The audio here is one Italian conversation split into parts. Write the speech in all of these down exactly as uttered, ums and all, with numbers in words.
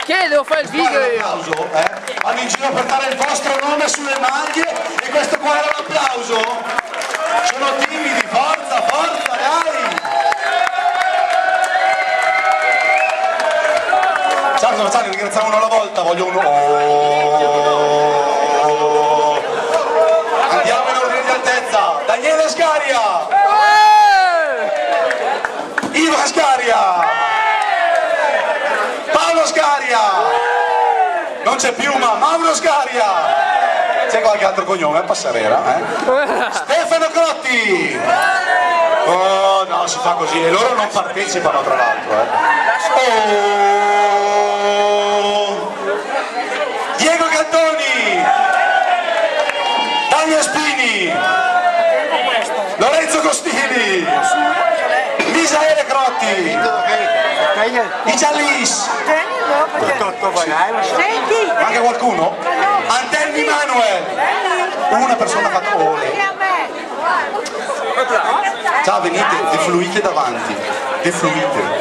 Che devo fare il video io? Applauso, eh? Vanno in giro per dare il vostro nome sulle maglie e questo qua era l'applauso? Sono timidi, forza, forza, dai! Ciao, facciamo, ringraziamo uno alla volta, voglio uno. Oh. Andiamo in ordine di altezza. Daniele Scaria! Iva Scaria! Paolo Scaria! Non c'è più, ma Mauro Scaria! C'è qualche altro cognome? Passarera, eh? Stefano Crotti! Oh, no, si fa così, e loro non partecipano tra l'altro, eh? Oh. Diego Cantoni! Daniel Spini! Lorenzo Costili! Misaele Crotti! I Giallis! Manca qualcuno? Antelmi Manuel! Una persona ha fatto ole. Ciao, venite, defluite davanti, defluite.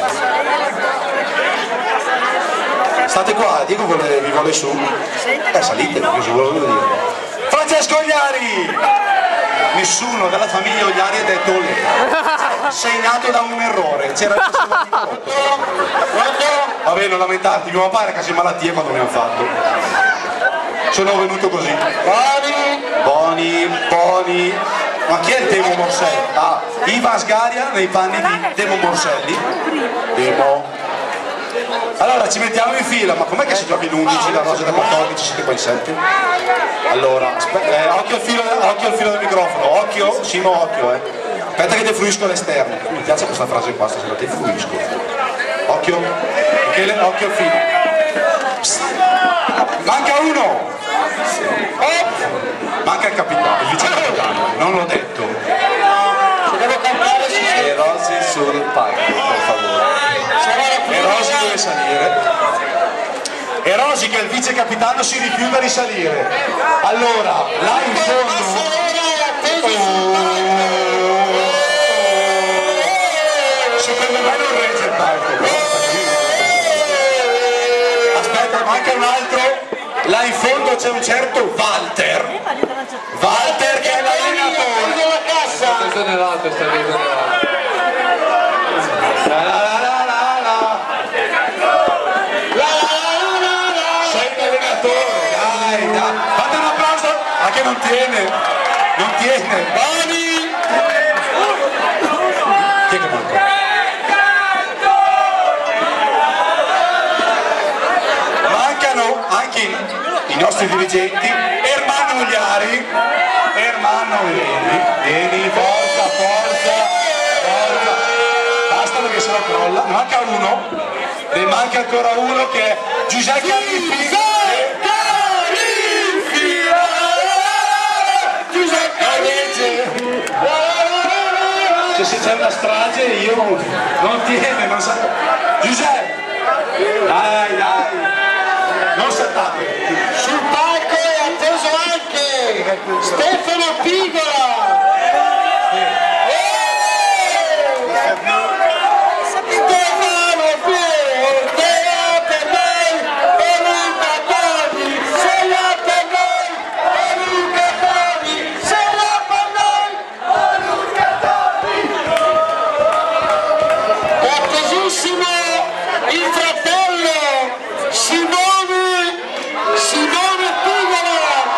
State qua, Diego vuole, vi vuole su. Eh, salite, cosa volevo dire. Francesco Ogliari! Nessuno della famiglia Ogliari ha detto ole. Sei nato da un errore, c'era il vabbè, non lamentarti, mio papà era quasi in malattia quando mi hanno fatto. Sono venuto così. Boni, Boni, Boni. Ma chi è il Demo Morselli? Ah, Iva Sgaria nei panni di Demo Morselli. Demo. Allora ci mettiamo in fila, ma com'è che si gioca in undici, la rosa da quattordici, siete qua in sette? Allora, eh, occhio, al filo, occhio al filo del microfono, occhio, Simo, occhio, eh. Aspetta che defluisco all'esterno. Mi piace questa frase qua, stasera, defluisco. Occhio, Michele, occhio al filo. Psst. Manca uno! Oh. Manca il capitano, il vice capitano, non l'ho detto. Se devo cantare si e Rosy sul palco, per favore. E Rosy deve salire. E Rosy, che è il vice capitano, si rifiuta di salire. Allora, là in fondo. Secondo me non regge il palco. Aspetta, manca un altro. Là in fondo c'è un certo Walter. Walter che è l'allenatore. La cassa. Sta esonerato, sta esonerato. La la la la la la. La la la la la. Sei l'allenatore, dai, dai. Fate un applauso. Ma che non tiene. Non tiene. Boni. Chi è che manca? Mancano anche i nostri dirigenti. Ermanno Ogliari. Ermanno, vieni, vieni, forza, forza, forza. Basta perché se no crolla. Ne manca uno. Ne manca ancora uno che è Giuseppe Cariffi. Giuseppe Cariffi. Cioè, se c'è una strage io non tiene, non sa. Giuseppe! Dai, dai! Non saltate! Sul palco è atteso anche Stefano Pigola! Stefano Pigola, per noi, per Luca Toni, segna per noi, per Luca Toni, segna per noi, per Luca Toni! È attesissimo il fratello Simone, Simone Pigola!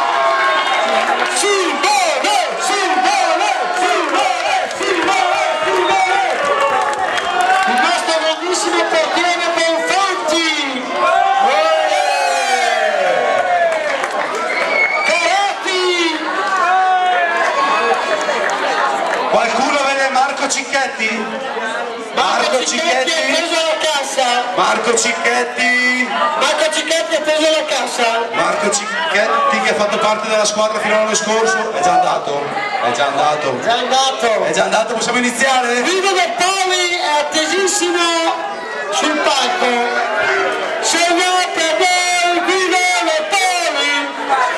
Simone, Simone, Simone, Simone, Simone! Il nostro grandissimo portiere Bonfanti! Carotti! Qualcuno vede Marco Cicchetti? Marco Cicchetti ha preso la cassa! Marco Cicchetti! Marco Cicchetti ha preso la cassa! Marco Cicchetti che ha fatto parte della squadra fino all'anno scorso. È già andato? È già andato? È andato! È già andato, possiamo iniziare? Guido De Poli è attesissimo sul palco. Segnate a voi Guido De Poli.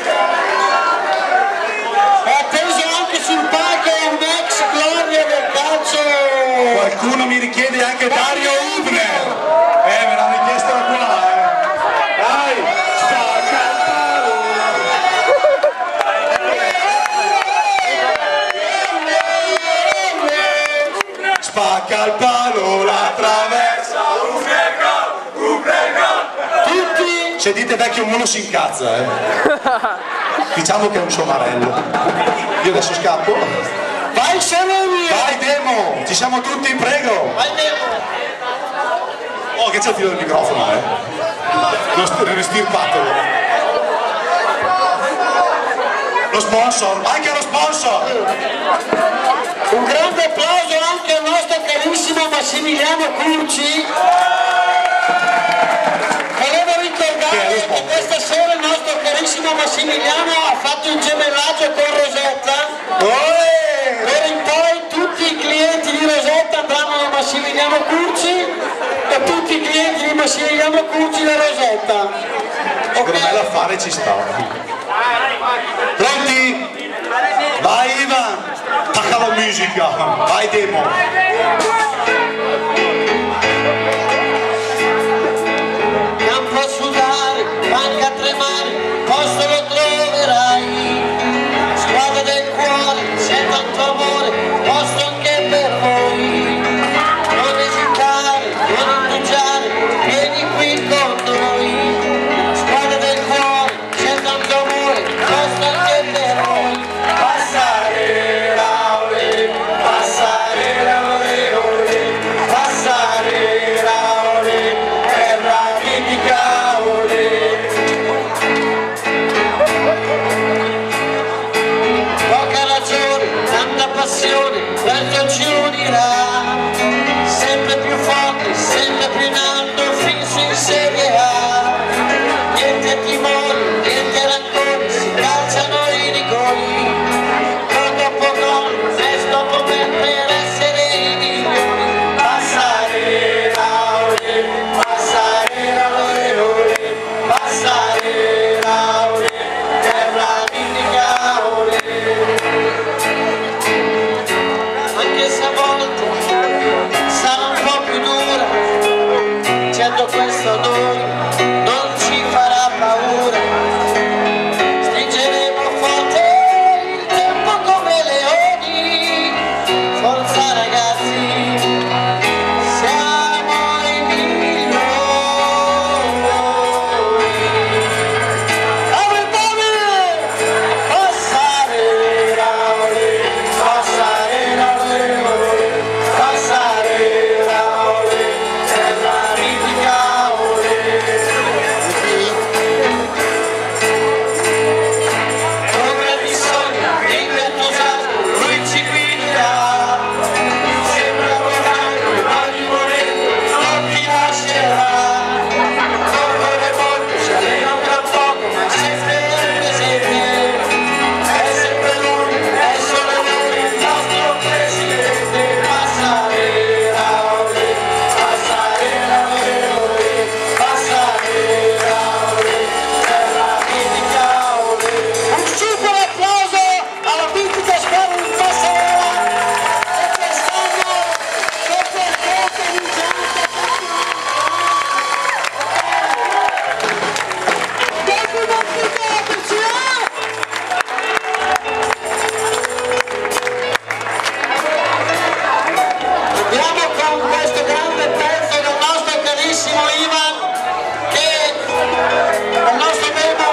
È atteso anche sul palco un ex gloria del calcio. Qualcuno mi richiede anche Dario Hübner. Eh, me l'hanno richiesto da qua, eh. Se dite vecchio mulo si incazza, eh. Diciamo che è un suo marello. Io adesso scappo. Vai Saloni! Vai Demo! Ci siamo tutti, prego! Vai Demo! Oh, che c'è il filo del microfono, eh! Lo st- ristirpatelo! Lo sponsor! Anche lo sponsor! Un grande applauso anche al nostro carissimo Massimiliano Curci. Volevo ricordare che questa sera il nostro carissimo Massimiliano ha fatto un gemellaggio con Rosetta. D'ora in poi tutti i clienti di Rosetta andranno da Massimiliano Curci e tutti i clienti di Massimiliano Curci da Rosetta. Secondo me l'affare ci sta. Pronti? Vai Ivan! Tacca la musica! Vai Demo! Campo a sudare, banca a tremare, posto lo troverai. Squadra del cuore, c'è tanto amore, posto anche per voi. Non esitare, non indugiare, vieni qui con noi. Squadra del cuore, c'è tanto amore, posto anche per voi. Passare laure, passare laure, ore, passare laure, terra mitica ore. Poca ragione, tanta passione, questo ci unirà, sempre più forte, sempre più in alto, fin su in Serie A. Niente timori, niente rancori, si calciano i rigori, gol dopo gol, match dopo match per essere i migliori. Passare laure, passare laure, ore, passare laure, terra mitica ore. Anche se a volte sarà un po' più dura, certo questo a noi non ci farà paura. Stringeremo forte il tempo come leoni, forza ragazzi, siamo i migliori. Everybody! Passare laure, passare laure, passare laure, terra mitica ore. Con grandi sogni, grande entusiasmo, lui ci guiderà, sempre a volare, in ogni momento non ti lascerà. Corre molto, ci allena un gran poco, ma è sempre presente. È sempre lui, è solo lui, il nostro presidente. Passare laure, passare laure, ore, passare laure, terra mitica ore. Un super applauso alla mitica squadra di Passarella che quest'anno dopo il tempo vincente dopo una andiamo con questo grande pezzo del nostro carissimo Ivan, che è il nostro Demo.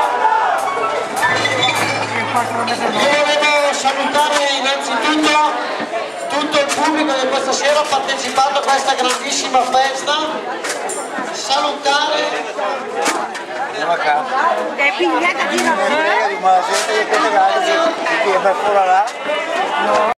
Io volevo salutare innanzitutto tutto il pubblico che questa sera ha partecipato a questa grandissima festa. Salutare È pigliata di una Ma la gente che te la che ti è per fuori là